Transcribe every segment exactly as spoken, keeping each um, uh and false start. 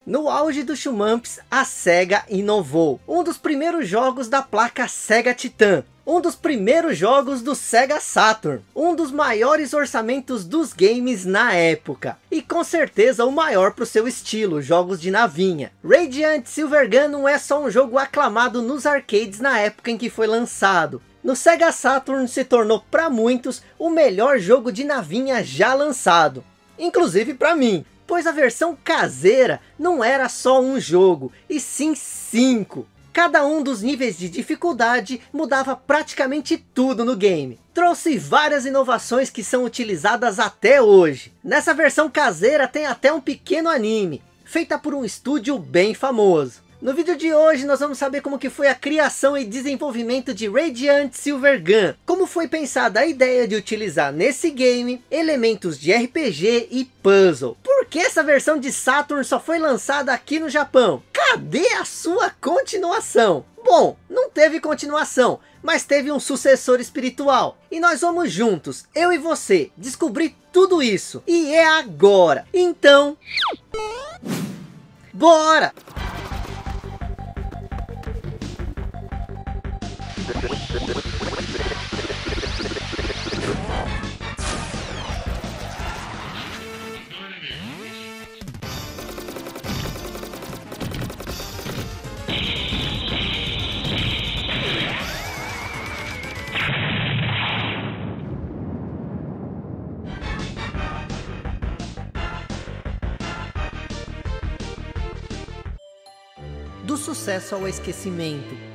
No auge do Shumamps, a Sega inovou. Um dos primeiros jogos da placa Sega Titan. Um dos primeiros jogos do Sega Saturn. Um dos maiores orçamentos dos games na época. E com certeza o maior para o seu estilo, jogos de navinha. Radiant Silvergun não é só um jogo aclamado nos arcades na época em que foi lançado. No Sega Saturn se tornou para muitos o melhor jogo de navinha já lançado. Inclusive para mim. Pois a versão caseira não era só um jogo, e sim cinco. Cada um dos níveis de dificuldade mudava praticamente tudo no game. Trouxe várias inovações que são utilizadas até hoje. Nessa versão caseira tem até um pequeno anime, feita por um estúdio bem famoso. No vídeo de hoje nós vamos saber como que foi a criação e desenvolvimento de Radiant Silvergun. Como foi pensada a ideia de utilizar nesse game elementos de R P G e puzzle. Por que essa versão de Saturn só foi lançada aqui no Japão? Cadê a sua continuação? Bom, não teve continuação, mas teve um sucessor espiritual. E nós vamos juntos, eu e você, descobrir tudo isso. E é agora. Então, bora! Do sucesso ao esquecimento.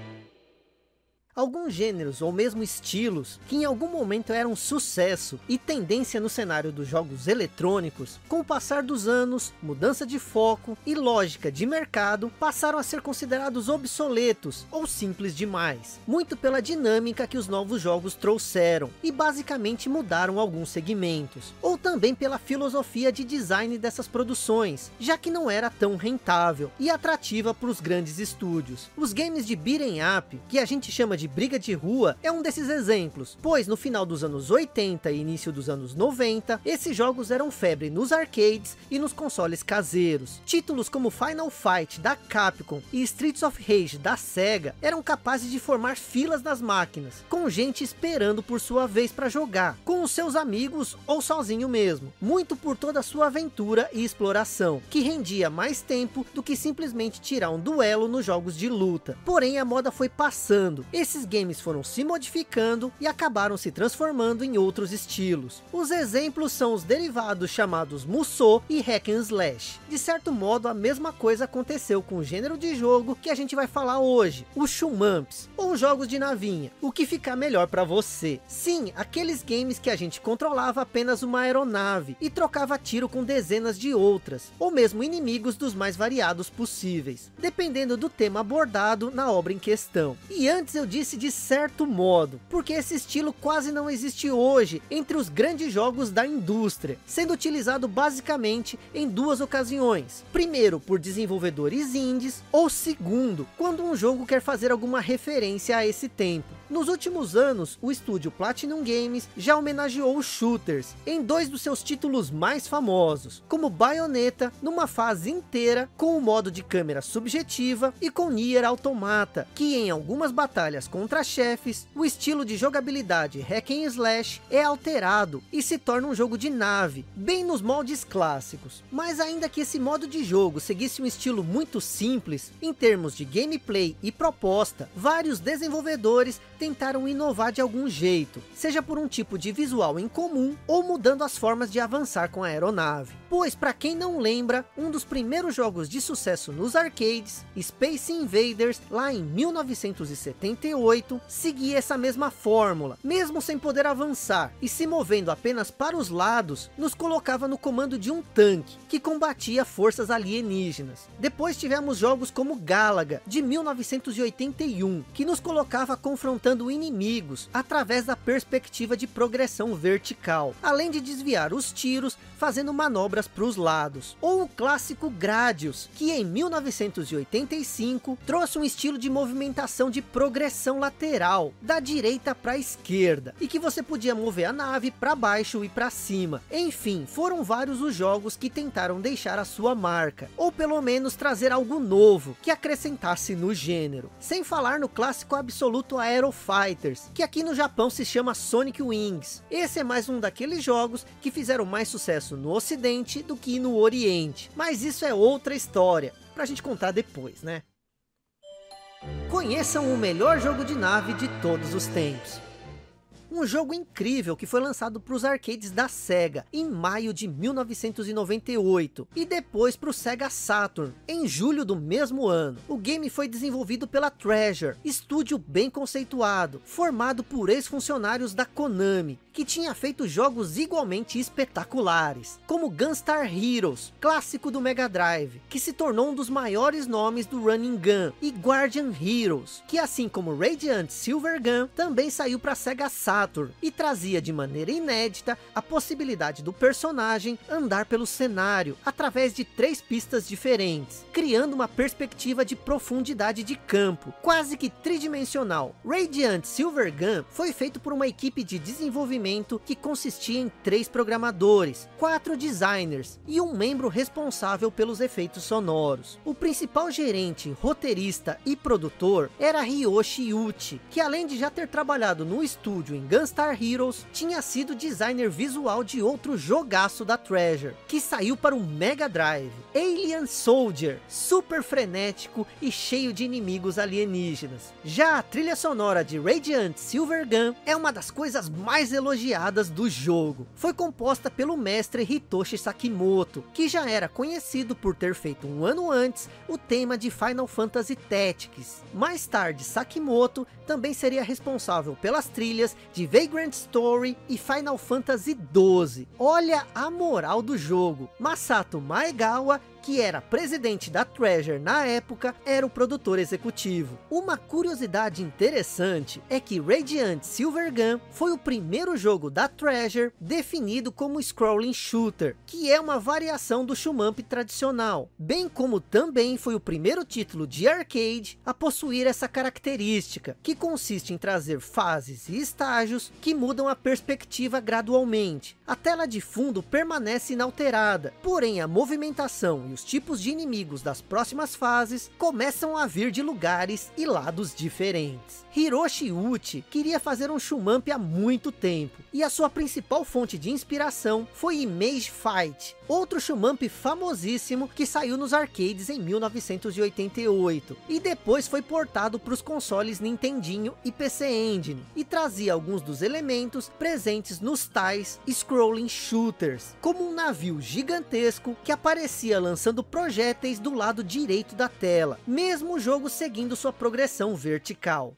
Alguns gêneros ou mesmo estilos que em algum momento eram sucesso e tendência no cenário dos jogos eletrônicos, com o passar dos anos, mudança de foco e lógica de mercado, passaram a ser considerados obsoletos ou simples demais, muito pela dinâmica que os novos jogos trouxeram e basicamente mudaram alguns segmentos, ou também pela filosofia de design dessas produções, já que não era tão rentável e atrativa para os grandes estúdios. Os games de beat'em up, que a gente chama de briga de rua, é um desses exemplos, pois no final dos anos oitenta e início dos anos noventa, esses jogos eram febre nos arcades e nos consoles caseiros. Títulos como Final Fight da Capcom e Streets of Rage da Sega eram capazes de formar filas nas máquinas, com gente esperando por sua vez para jogar, com os seus amigos ou sozinho mesmo, muito por toda a sua aventura e exploração, que rendia mais tempo do que simplesmente tirar um duelo nos jogos de luta. Porém a moda foi passando, esses games foram se modificando e acabaram se transformando em outros estilos. Os exemplos são os derivados chamados Musou e Hack and Slash. De certo modo a mesma coisa aconteceu com o gênero de jogo que a gente vai falar hoje, os Shumamps, ou jogos de navinha, o que ficar melhor para você. Sim, aqueles games que a gente controlava apenas uma aeronave e trocava tiro com dezenas de outras, ou mesmo inimigos dos mais variados possíveis, dependendo do tema abordado na obra em questão. E antes eu disse de certo modo, porque esse estilo quase não existe hoje entre os grandes jogos da indústria, sendo utilizado basicamente em duas ocasiões. Primeiro, por desenvolvedores indies, ou segundo, quando um jogo quer fazer alguma referência a esse tempo. Nos últimos anos, o estúdio Platinum Games já homenageou os shooters em dois dos seus títulos mais famosos, como Bayonetta, numa fase inteira com o modo de câmera subjetiva, e com Nier Automata, que em algumas batalhas contra chefes, o estilo de jogabilidade Hack and Slash é alterado e se torna um jogo de nave, bem nos moldes clássicos. Mas ainda que esse modo de jogo seguisse um estilo muito simples, em termos de gameplay e proposta, vários desenvolvedores tentaram inovar de algum jeito, seja por um tipo de visual em comum, ou mudando as formas de avançar com a aeronave. Pois, para quem não lembra, um dos primeiros jogos de sucesso nos arcades, Space Invaders, lá em mil novecentos e setenta e oito, seguia essa mesma fórmula, mesmo sem poder avançar, e se movendo apenas para os lados, nos colocava no comando de um tanque, que combatia forças alienígenas. Depois tivemos jogos como Galaga, de mil novecentos e oitenta e um, que nos colocava confrontando enfrentando inimigos através da perspectiva de progressão vertical, além de desviar os tiros fazendo manobras para os lados. Ou o clássico Gradius, que em mil novecentos e oitenta e cinco trouxe um estilo de movimentação de progressão lateral, da direita para a esquerda, e que você podia mover a nave para baixo e para cima. Enfim, foram vários os jogos que tentaram deixar a sua marca, ou pelo menos trazer algo novo que acrescentasse no gênero. Sem falar no clássico absoluto Aero Fighters, que aqui no Japão se chama Sonic Wings. Esse é mais um daqueles jogos que fizeram mais sucesso no ocidente do que no oriente, mas isso é outra história, pra gente contar depois, né? Conheçam o melhor jogo de nave de todos os tempos. Um jogo incrível que foi lançado para os arcades da Sega em maio de mil novecentos e noventa e oito e depois para o Sega Saturn em julho do mesmo ano. O game foi desenvolvido pela Treasure, estúdio bem conceituado, formado por ex-funcionários da Konami, que tinha feito jogos igualmente espetaculares, como Gunstar Heroes, clássico do Mega Drive, que se tornou um dos maiores nomes do Running Gun, e Guardian Heroes, que assim como Radiant Silver Gun, também saiu para Sega Saturn, e trazia de maneira inédita a possibilidade do personagem andar pelo cenário, através de três pistas diferentes, criando uma perspectiva de profundidade de campo, quase que tridimensional. Radiant Silver Gun foi feito por uma equipe de desenvolvimento que consistia em três programadores, quatro designers e um membro responsável pelos efeitos sonoros. O principal gerente, roteirista e produtor era Hiroshi Uchi, que além de já ter trabalhado no estúdio em Gunstar Heroes, tinha sido designer visual de outro jogaço da Treasure, que saiu para o Mega Drive, Alien Soldier, super frenético e cheio de inimigos alienígenas. Já a trilha sonora de Radiant Silver Gun é uma das coisas mais elogiadas do jogo. Foi composta pelo mestre Hitoshi Sakimoto, que já era conhecido por ter feito um ano antes o tema de Final Fantasy Tactics. Mais tarde, Sakimoto também seria responsável pelas trilhas de Vagrant Story e Final Fantasy doze. Olha a moral do jogo. Masato Maegawa, que era presidente da Treasure na época, era o produtor executivo. Uma curiosidade interessante é que Radiant Silver Gun foi o primeiro jogo da Treasure definido como Scrolling Shooter, que é uma variação do shmup tradicional, bem como também foi o primeiro título de arcade a possuir essa característica, que consiste em trazer fases e estágios que mudam a perspectiva gradualmente. A tela de fundo permanece inalterada, porém a movimentação e os tipos de inimigos das próximas fases começam a vir de lugares e lados diferentes. Hiroshi Uchi queria fazer um shmup há muito tempo, e a sua principal fonte de inspiração foi Image Fight, outro shmup famosíssimo que saiu nos arcades em mil novecentos e oitenta e oito, e depois foi portado para os consoles Nintendinho e P C Engine, e trazia alguns dos elementos presentes nos tais Scrolling Shooters, como um navio gigantesco que aparecia lançando projéteis do lado direito da tela, mesmo o jogo seguindo sua progressão vertical.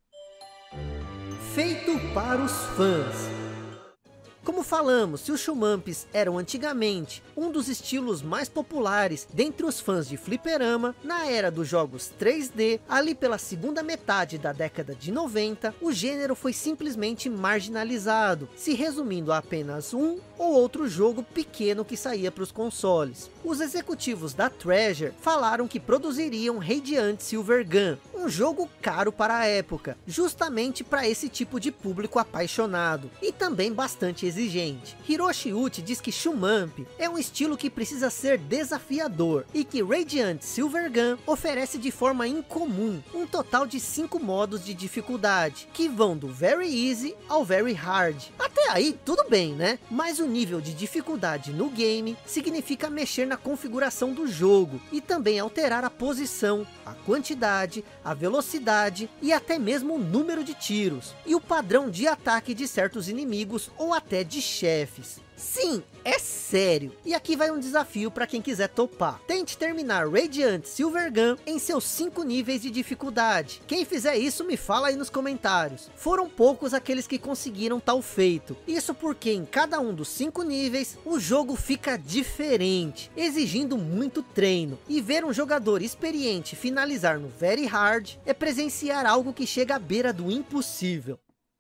Feito para os fãs. Como falamos, se os shmups eram antigamente um dos estilos mais populares dentre os fãs de fliperama, na era dos jogos três D, ali pela segunda metade da década de noventa, o gênero foi simplesmente marginalizado, se resumindo a apenas um ou outro jogo pequeno que saía para os consoles. Os executivos da Treasure falaram que produziriam Radiant Silver Gun, um jogo caro para a época, justamente para esse tipo de público apaixonado, e também bastante exigente. Hiroshi Uchi diz que shmup é um estilo que precisa ser desafiador, e que Radiant Silver Gun oferece de forma incomum um total de cinco modos de dificuldade, que vão do Very Easy ao Very Hard. Até aí tudo bem, né? Mas o nível de dificuldade no game significa mexer na configuração do jogo, e também alterar a posição, a quantidade, a velocidade e até mesmo o número de tiros, e o padrão de ataque de certos inimigos ou até de chefes. Sim, é sério. E aqui vai um desafio para quem quiser topar. Tente terminar Radiant Silvergun em seus cinco níveis de dificuldade. Quem fizer isso me fala aí nos comentários. Foram poucos aqueles que conseguiram tal feito. Isso porque em cada um dos cinco níveis, o jogo fica diferente, exigindo muito treino. E ver um jogador experiente finalizar no Very Hard é presenciar algo que chega à beira do impossível.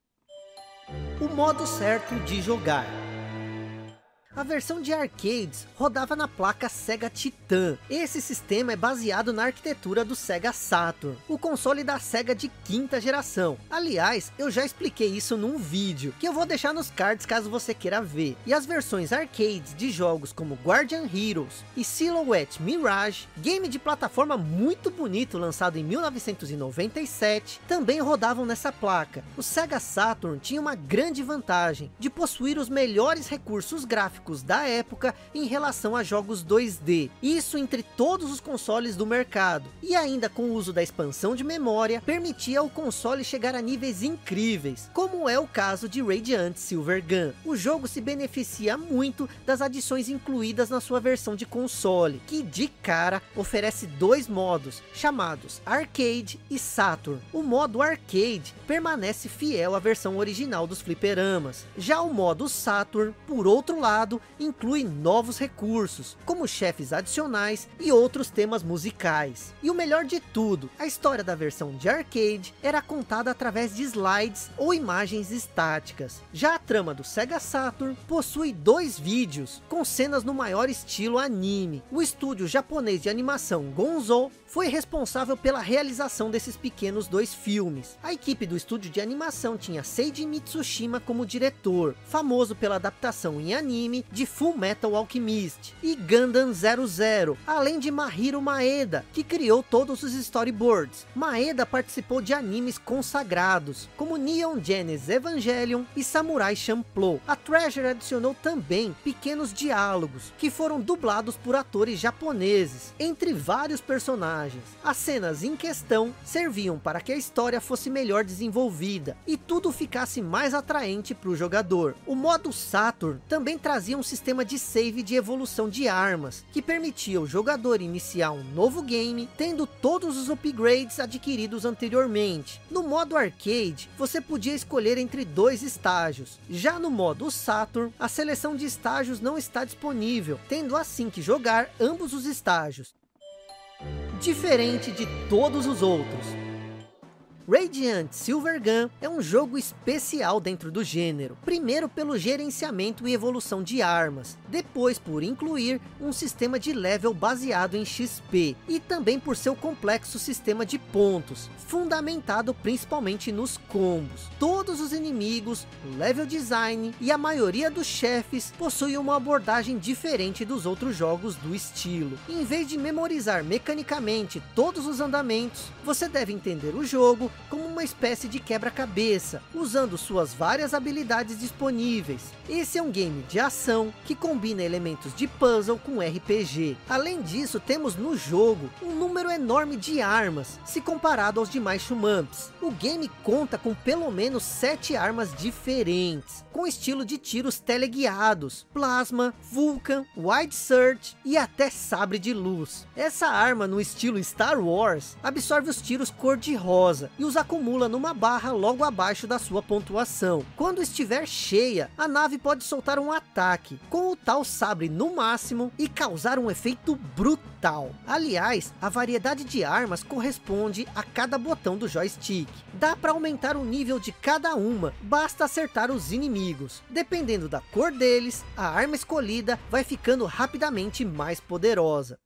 O modo certo de jogar. A versão de arcades rodava na placa Sega Titan. Esse sistema é baseado na arquitetura do Sega Saturn, o console da Sega de quinta geração. Aliás, eu já expliquei isso num vídeo, que eu vou deixar nos cards caso você queira ver. E as versões arcades de jogos como Guardian Heroes e Silhouette Mirage, game de plataforma muito bonito lançado em mil novecentos e noventa e sete, também rodavam nessa placa. O Sega Saturn tinha uma grande vantagem de possuir os melhores recursos gráficos da época em relação a jogos dois D, isso entre todos os consoles do mercado, e ainda com o uso da expansão de memória, permitia ao console chegar a níveis incríveis, como é o caso de Radiant Silvergun. O jogo se beneficia muito das adições incluídas na sua versão de console, que de cara oferece dois modos, chamados Arcade e Saturn. O modo Arcade permanece fiel à versão original dos fliperamas, já o modo Saturn, por outro lado, inclui novos recursos, como chefes adicionais e outros temas musicais. E o melhor de tudo, a história da versão de arcade era contada através de slides ou imagens estáticas. Já a trama do Sega Saturn possui dois vídeos, com cenas no maior estilo anime. O estúdio japonês de animação Gonzo foi responsável pela realização desses pequenos dois filmes. A equipe do estúdio de animação tinha Seiji Mitsushima como diretor, famoso pela adaptação em anime de Full Metal Alchemist e Gundam zero zero, além de Mahiro Maeda, que criou todos os storyboards. Maeda participou de animes consagrados, como Neon Genesis Evangelion e Samurai Champloo. A Treasure adicionou também pequenos diálogos, que foram dublados por atores japoneses, entre vários personagens. As cenas em questão serviam para que a história fosse melhor desenvolvida, e tudo ficasse mais atraente para o jogador. O modo Saturn também trazia um sistema de save de evolução de armas, que permitia o jogador iniciar um novo game, tendo todos os upgrades adquiridos anteriormente. No modo arcade, você podia escolher entre dois estágios. Já no modo Saturn, a seleção de estágios não está disponível, tendo assim que jogar ambos os estágios. Diferente de todos os outros, Radiant Silvergun é um jogo especial dentro do gênero, primeiro pelo gerenciamento e evolução de armas, depois por incluir um sistema de level baseado em X P, e também por seu complexo sistema de pontos, fundamentado principalmente nos combos. Todos os inimigos, o level design e a maioria dos chefes possuem uma abordagem diferente dos outros jogos do estilo. Em vez de memorizar mecanicamente todos os andamentos, você deve entender o jogo como uma espécie de quebra-cabeça, usando suas várias habilidades disponíveis. Esse é um game de ação que combina elementos de puzzle com R P G. Além disso, temos no jogo um número enorme de armas, se comparado aos demais shmups. O game conta com pelo menos sete armas diferentes, com estilo de tiros teleguiados, plasma, Vulcan, Wide Search e até sabre de luz. Essa arma no estilo Star Wars absorve os tiros cor-de-rosa e os acumula numa barra logo abaixo da sua pontuação. Quando estiver cheia, a nave pode soltar um ataque com o tal sabre no máximo e causar um efeito brutal. Aliás, a variedade de armas corresponde a cada botão do joystick. Dá para aumentar o nível de cada uma, basta acertar os inimigos. Dependendo da cor deles, a arma escolhida vai ficando rapidamente mais poderosa.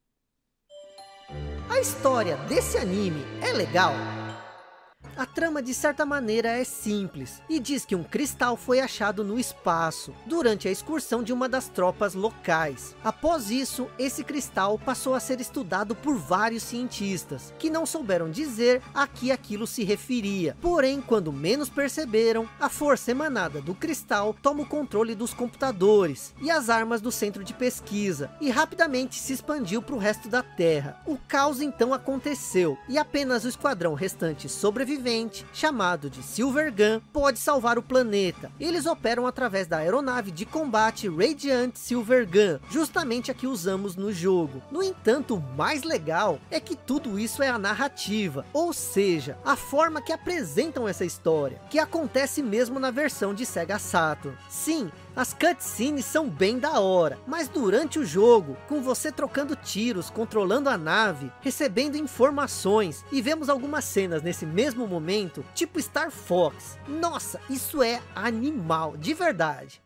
A história desse anime é legal? A trama de certa maneira é simples, e diz que um cristal foi achado no espaço, durante a excursão de uma das tropas locais. Após isso, esse cristal passou a ser estudado por vários cientistas, que não souberam dizer a que aquilo se referia. Porém, quando menos perceberam, a força emanada do cristal toma o controle dos computadores e as armas do centro de pesquisa, e rapidamente se expandiu para o resto da Terra. O caos então aconteceu, e apenas o esquadrão restante sobreviveu sobrevivente, chamado de Silvergun, pode salvar o planeta. Eles operam através da aeronave de combate Radiant Silvergun, justamente a que usamos no jogo. No entanto, o mais legal é que tudo isso é a narrativa, ou seja, a forma que apresentam essa história, que acontece mesmo na versão de Sega Saturn. Sim, as cutscenes são bem da hora, mas durante o jogo, com você trocando tiros, controlando a nave, recebendo informações, e vemos algumas cenas nesse mesmo momento, tipo Star Fox. Nossa, isso é animal, de verdade.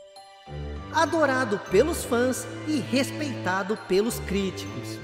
Adorado pelos fãs e respeitado pelos críticos.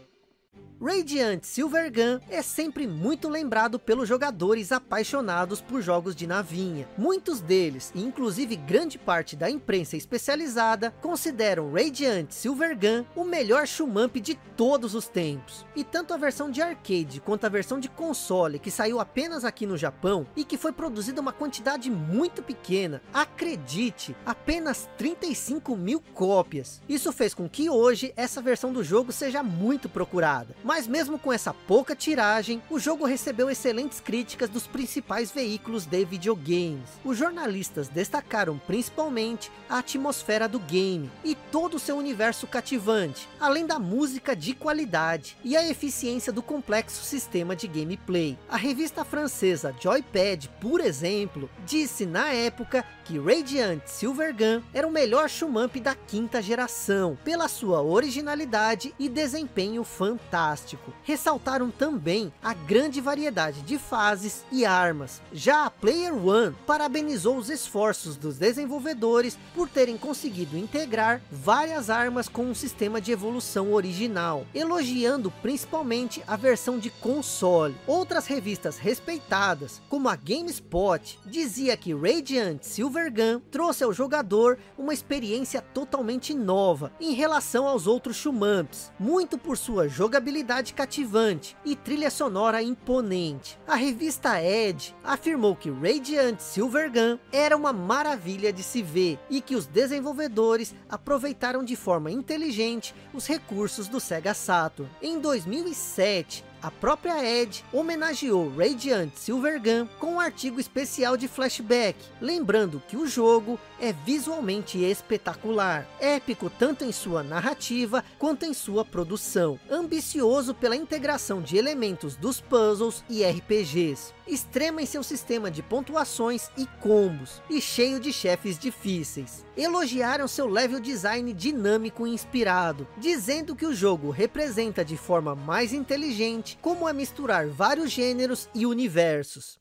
Radiant Silvergun é sempre muito lembrado pelos jogadores apaixonados por jogos de navinha. Muitos deles, e inclusive grande parte da imprensa especializada, consideram Radiant Silvergun o melhor shmup de todos os tempos. E tanto a versão de arcade quanto a versão de console, que saiu apenas aqui no Japão, e que foi produzida uma quantidade muito pequena, acredite, apenas trinta e cinco mil cópias. Isso fez com que hoje essa versão do jogo seja muito procurada. Mas mesmo com essa pouca tiragem, o jogo recebeu excelentes críticas dos principais veículos de videogames. Os jornalistas destacaram principalmente a atmosfera do game e todo o seu universo cativante, além da música de qualidade e a eficiência do complexo sistema de gameplay. A revista francesa Joypad, por exemplo, disse na época que Radiant Silvergun era o melhor shmup da quinta geração, pela sua originalidade e desempenho fantástico. Ressaltaram também a grande variedade de fases e armas. Já a Player One parabenizou os esforços dos desenvolvedores por terem conseguido integrar várias armas com um sistema de evolução original, elogiando principalmente a versão de console. Outras revistas respeitadas, como a GameSpot, dizia que Radiant Silvergun trouxe ao jogador uma experiência totalmente nova em relação aos outros shmups, muito por sua jogabilidade cativante e trilha sonora imponente. A revista Edge afirmou que Radiant Silvergun era uma maravilha de se ver e que os desenvolvedores aproveitaram de forma inteligente os recursos do Sega Saturn. Em dois mil e sete, a própria Edge homenageou Radiant Silvergun com um artigo especial de flashback, lembrando que o jogo é visualmente espetacular, épico tanto em sua narrativa quanto em sua produção, ambicioso pela integração de elementos dos puzzles e R P Gs, extrema em seu sistema de pontuações e combos, e cheio de chefes difíceis. Elogiaram seu level design dinâmico e inspirado, dizendo que o jogo representa de forma mais inteligente como é misturar vários gêneros e universos.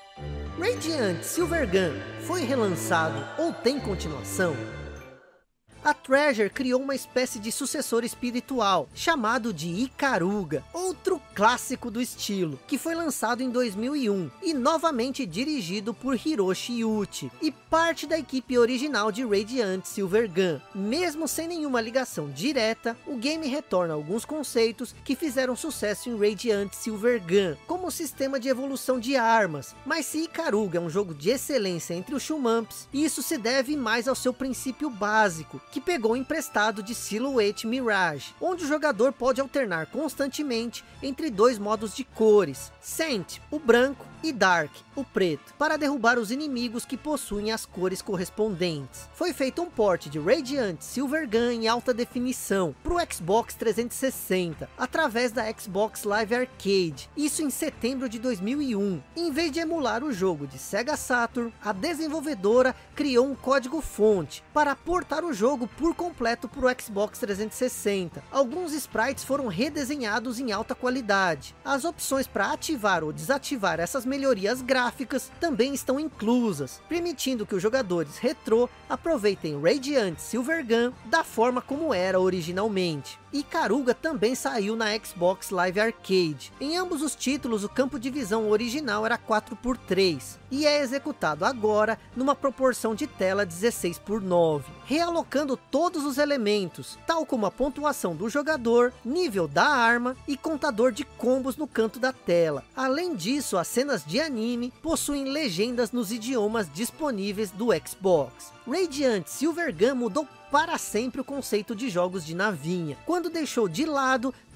Radiant Silvergun foi relançado ou tem continuação? A Treasure criou uma espécie de sucessor espiritual, chamado de Ikaruga, outro clássico do estilo, que foi lançado em dois mil e um, e novamente dirigido por Hiroshi Yuchi, e parte da equipe original de Radiant Silvergun. Mesmo sem nenhuma ligação direta, o game retorna alguns conceitos que fizeram sucesso em Radiant Silvergun, como o sistema de evolução de armas, mas se Ikaruga é um jogo de excelência entre os shmups, isso se deve mais ao seu princípio básico, que pegou emprestado de Silhouette Mirage, onde o jogador pode alternar constantemente entre dois modos de cores, Scent, o branco, e Dark, o preto, para derrubar os inimigos que possuem as cores correspondentes. Foi feito um port de Radiant Silvergun em alta definição para o Xbox trezentos e sessenta, através da Xbox Live Arcade, isso em setembro de dois mil e um. Em vez de emular o jogo de Sega Saturn, a desenvolvedora criou um código fonte para portar o jogo por completo para o Xbox trezentos e sessenta. Alguns sprites foram redesenhados em alta qualidade. As opções para ativar ou desativar essas melhorias gráficas também estão inclusas, permitindo que os jogadores retrô aproveitem Radiant Silvergun da forma como era originalmente. Ikaruga também saiu na Xbox Live Arcade. Em ambos os títulos, o campo de visão original era quatro por três, e é executado agora numa proporção de tela dezesseis por nove, realocando todos os elementos, tal como a pontuação do jogador, nível da arma e contador de combos no canto da tela. Além disso, as cenas de anime possuem legendas nos idiomas disponíveis do Xbox. Radiant Silvergun mudou para sempre o conceito de jogos de navinha, quando deixou de lado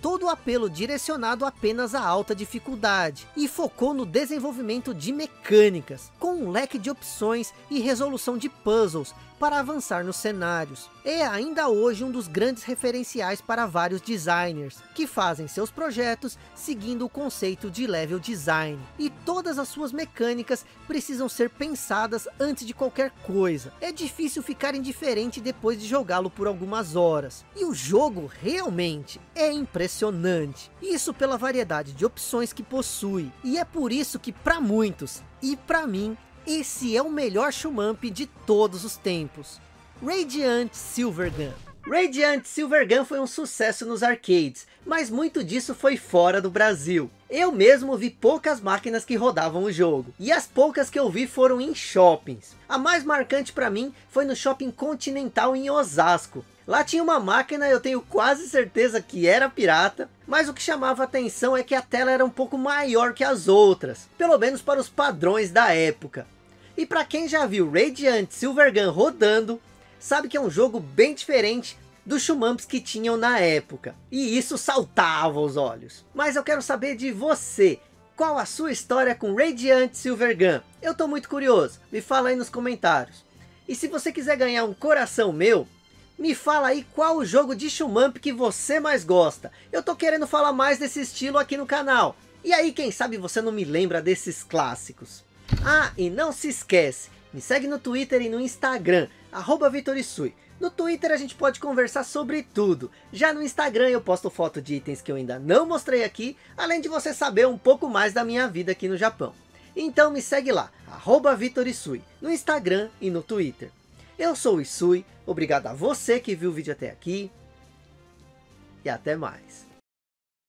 todo o apelo direcionado apenas à alta dificuldade e focou no desenvolvimento de mecânicas, com um leque de opções e resolução de puzzles para avançar nos cenários. É ainda hoje um dos grandes referenciais para vários designers, que fazem seus projetos seguindo o conceito de level design. E todas as suas mecânicas precisam ser pensadas antes de qualquer coisa. É difícil ficar indiferente depois de jogá-lo por algumas horas. E o jogo realmente é impressionante. Isso pela variedade de opções que possui. E é por isso que para muitos, e para mim, esse é o melhor Shumamp de todos os tempos. Radiant Silvergun. Radiant Silvergun foi um sucesso nos arcades, mas muito disso foi fora do Brasil. Eu mesmo vi poucas máquinas que rodavam o jogo, e as poucas que eu vi foram em shoppings. A mais marcante para mim foi no Shopping Continental em Osasco. Lá tinha uma máquina, eu tenho quase certeza que era pirata, mas o que chamava a atenção é que a tela era um pouco maior que as outras, pelo menos para os padrões da época. E para quem já viu Radiant Silvergun rodando, sabe que é um jogo bem diferente dos Shumamps que tinham na época. E isso saltava aos olhos. Mas eu quero saber de você. Qual a sua história com Radiant Silvergun? Eu tô muito curioso. Me fala aí nos comentários. E se você quiser ganhar um coração meu, me fala aí qual o jogo de Shumamp que você mais gosta. Eu tô querendo falar mais desse estilo aqui no canal. E aí quem sabe você não me lembra desses clássicos. Ah, e não se esquece, me segue no Twitter e no Instagram, arroba Vitorisui. No Twitter a gente pode conversar sobre tudo. Já no Instagram eu posto foto de itens que eu ainda não mostrei aqui, além de você saber um pouco mais da minha vida aqui no Japão. Então me segue lá, arroba Vitorisui, no Instagram e no Twitter. Eu sou o Isui, obrigado a você que viu o vídeo até aqui, e até mais.